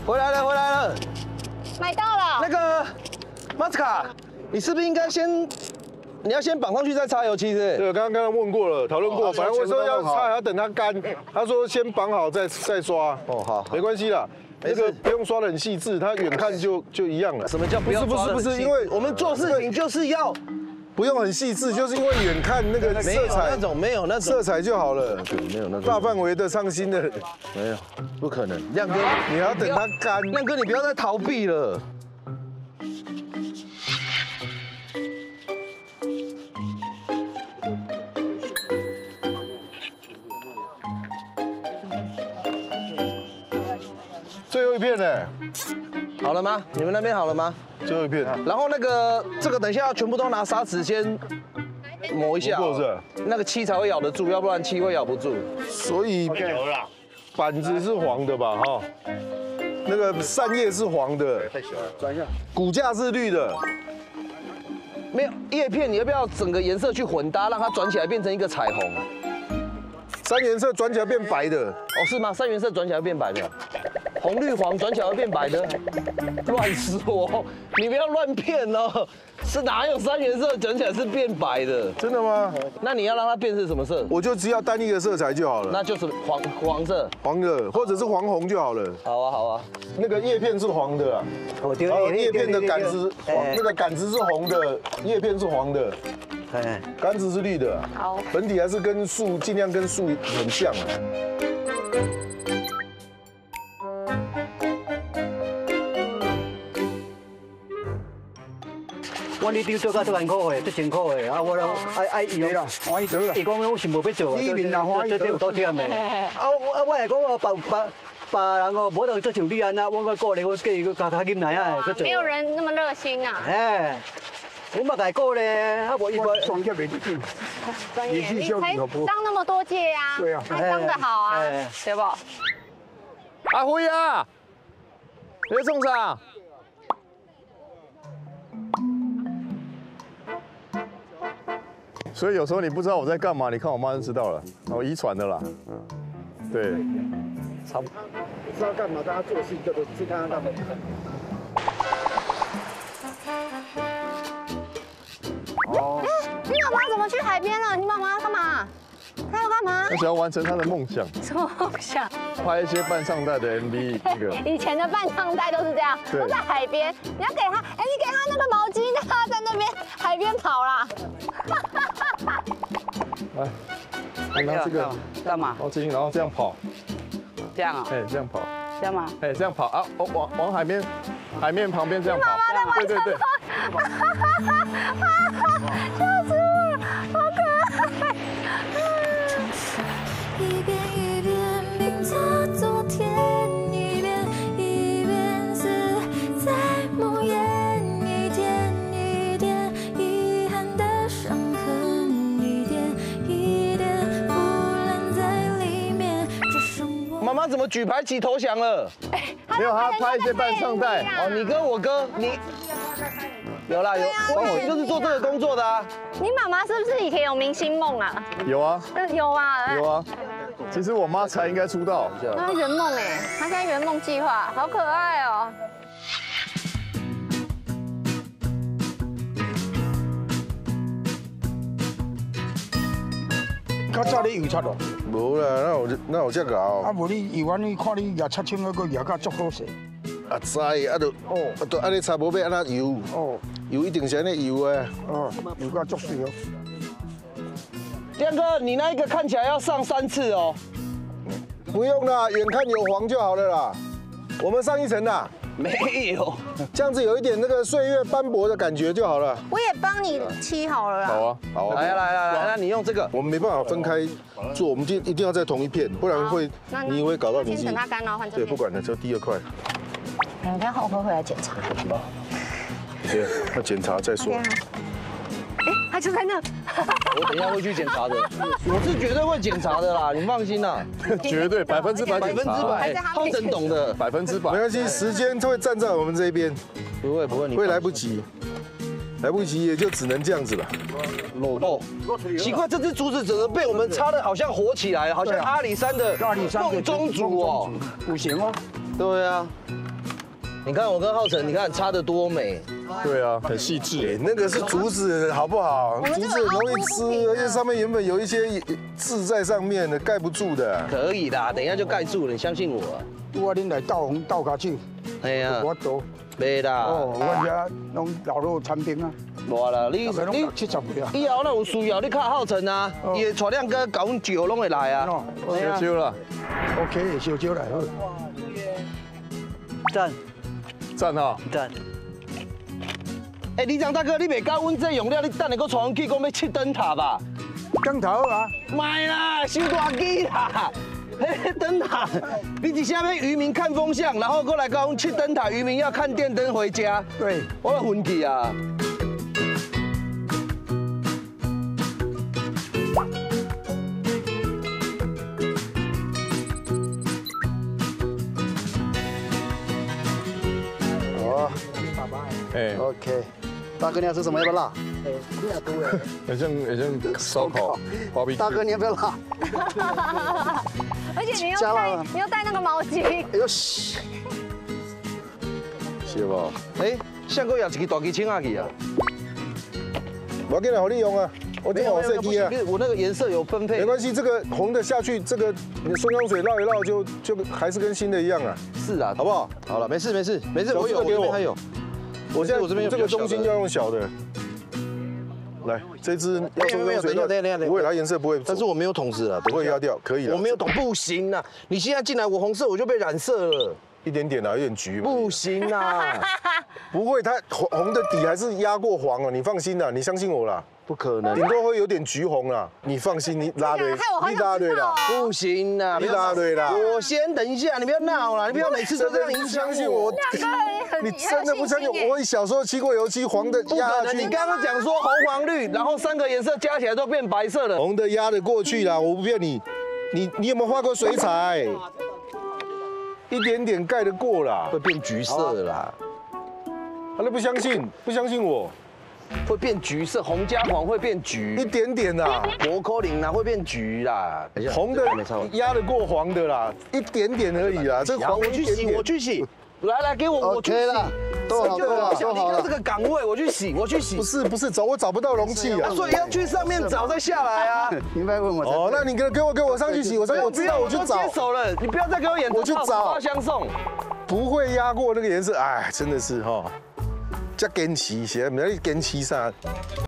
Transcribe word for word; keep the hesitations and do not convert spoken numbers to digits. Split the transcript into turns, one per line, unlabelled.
回来了，回来了，
买到了。
那个马斯卡，你是不是应该先，你要先绑上去再擦油漆是不是？
对，刚刚刚刚问过了，讨论过，反正我说要擦还要等它干，他说先绑好再再刷。
哦，好，
没关系啦。 那个不用刷得很细致，它远看就就一样了。
什么叫不要
不是不是不是，因为
我们做事情就是要
不用很细致，就是因为远看那个色彩
那种没有那种
色彩就好了，
没有那种
大范围的上新的
没有，不可能。亮哥，
你还要等它干。
亮哥，你不要再逃避了。
最后一片呢？
好了吗？你们那边好了吗？
最后一片。
然后那个这个等一下要全部都拿砂纸先抹一下，
磨过是吧？
那个漆才会咬得住，要不然漆会咬不住。
所以板子是黄的吧？哈，那个扇叶是黄的，转一下，骨架是绿的。
没有叶片，你要不要整个颜色去混搭，让它转起来变成一个彩虹？
三原色转起来变白的。
哦，是吗？三原色转起来变白的。 红绿黄转起来会变白的，乱说！你不要乱骗哦，是哪有三原色转起来是变白的？
真的吗？
那你要让它变成什么色？
我就只要单一个色彩就好了。
那就是黄黄色、
黄的，或者是黄红就好了。
好啊，好啊。
那个叶片是黄的啊，然后叶片的杆子黄，那个杆子是红的，叶片是黄的，
哎，
杆子是绿的。
好，
本体还是跟树尽量跟树很像啊。
我哩丢做到做艰苦的，做辛苦的，啊，我爱爱伊啦，欢喜做啦。伊讲我想无要做，你面啊欢喜做，有多忝的。啊，我我系讲我别别别人哦，无当做像你安那，我我鼓励我叫伊去加加紧来啊，去做。
没有人那么热心啊。
哎，我嘛家鼓励，啊无伊无
双脚袂得紧。
专业，你才当那么多届呀，
对啊，
还当得好啊，对不？
阿辉啊，你在种啥？
所以有时候你不知道我在干嘛，你看我妈就知道了，我遗传的啦。对，差不多。
不知道干嘛，大家做事就都去看看干嘛。
哦。你妈妈怎么去海边了？你妈妈要干嘛？她要干嘛？
她想要完成她的梦想。
什么梦想？
拍一些半上带的 M V 那个。
以前的半上带都是这样，都在海边。你要给她，哎，你给她那个毛巾，让她在那边海边跑啦。
来，拿这个
干嘛？
毛巾，然后这样跑，
这样啊？
哎，这样跑，
这样吗？
哎，这样跑啊，往往往海面，海面旁边这样跑。
妈妈在玩
对对对。
笑死我了，好可爱。
一遍一遍拼凑昨天，一遍一遍是在梦魇。
妈妈怎么举牌起投降了？
没有，她拍一些半上带。
哦，你跟我哥，你有啦有，我以前就是做这个工作的啊。
你妈妈是不是以前有明星梦啊？
有啊，
有啊，
有啊。其实我妈才应该出道。
她圆梦哎，她现在圆梦计划，好可爱哦。
较早你油漆咯？
无啦，那有那有遮搞。
啊，无你油完你看你牙刷清嗰个牙甲足好势。
啊知，啊就哦，啊就安尼擦无要安那油。哦，油一定是安尼油的。
哦，油甲足水哦。
亮哥，你那一个看起来要上三次哦。
不用啦，远看有黄就好了啦。我们上一层啦。
没有，
这样子有一点那个岁月斑驳的感觉就好了。
我也帮你漆好了啦。
好啊，
好啊。
来来来来，那你用这个。
我们没办法分开做，我们就一定要在同一片，不然会你会搞到你自己。
先等它干，然后换这
对，
边。
不管了，就第二块。
等下后会回来检查。
对，那检查再说。
哎，他就在那。
我等一下会去检查的，我是绝对会检查的啦，你放心啦。
绝对百分之百，
百分之百，浩辰懂的，
百分之百。
没关系，时间会站在我们这边。
不会不会，你
会来不及，来不及也就只能这样子了。
哦，奇怪，这只竹子怎么被我们擦的好像火起来了，好像阿里山的
阿里山
梦中竹哦，
不行哦。
对啊， 你看我跟浩辰，你看擦得多美。
对啊，很细致。
那个是竹子，好不好？竹子很容易吃，而且上面原本有一些字在上面的，盖不住的。
可以啦，等一下就盖住了，你相信我。
我恁来斗红斗下手，
哎呀，
我多。
没啦。
哦，我家拢老肉餐厅啊。
无啦，你
你七十不了。
以后那有需要，你靠浩辰啊，伊会带两个搞阮酒拢会来啊。
小酒啦
，OK， 小酒来好。
赞
赞哈
赞。
哎，李长大哥，你袂教阮这用了，你等下搁带阮去讲要七灯塔吧？
灯头啊？
卖啦，收大机啦。嘿，灯塔，你一下面渔民看风向，然后过来跟我们去灯塔，渔民要看电灯回家。
对，
我要昏去啊！
哦，
哎
，OK， 大哥你要吃什么？要不要辣？
很像很像烧烤，花臂。
大哥你要不要辣？
而且你又
加
带
了
你又带那个毛巾，
哎呦西，
是吧？
哎，像个也一个大机青下去啊！
我给你好利用啊，我今晚设计啊。
我那个颜色有分配。
没关系，这个红的下去，这个你的松香水绕一绕就就还是跟新的一样啊。
是啊，
好不好？
好了，没事没事没事，
小
我有，我这边还有。
我现在
我这边有
这个中心要用小的。来，这支要松香水绕，不会，它颜色不会。
但是我没有桶子了，
不会压掉，可以了。
我没有桶，不行啊！你现在进来，我红色我就被染色了。
一点点啊，有点橘。
不行啊！
不会，它红红的底还是压过黄了，你放心啦，你相信我啦。
不可能，
顶多会有点橘红啦，你放心，你拉对，你拉对啦，
不行啦，
你拉对啦。
我先等一下，你不要闹啦，你不要每次都这样影响我。
你真的不相信？我小时候漆过油漆，黄的压下去。
你刚刚讲说红黄绿，然后三个颜色加起来都变白色了。
红的压得过去啦，我不骗你。你你有没有画过水彩？一点点盖得过啦，
会变橘色的啦。
他都不相信，不相信我。
会变橘色，红加黄会变橘，
一点点啦，
博科林啦会变橘啦，
红的压得过黄的啦，一点点而已啦，这黄
我去洗，我去洗，来来给我，我去洗，
都好都好都好了，
这个岗位我去洗，我去洗，
不是不是，找我找不到容器啊，
所以要去上面找再下来啊，
明白问我
哦，那你给给我给我上去洗，我上去我知道我去找，
接手了，你不要再给我演，
我去找，
花相送，
不会压过那个颜色，哎，真的是哈。加坚持些，唔知你坚持啥？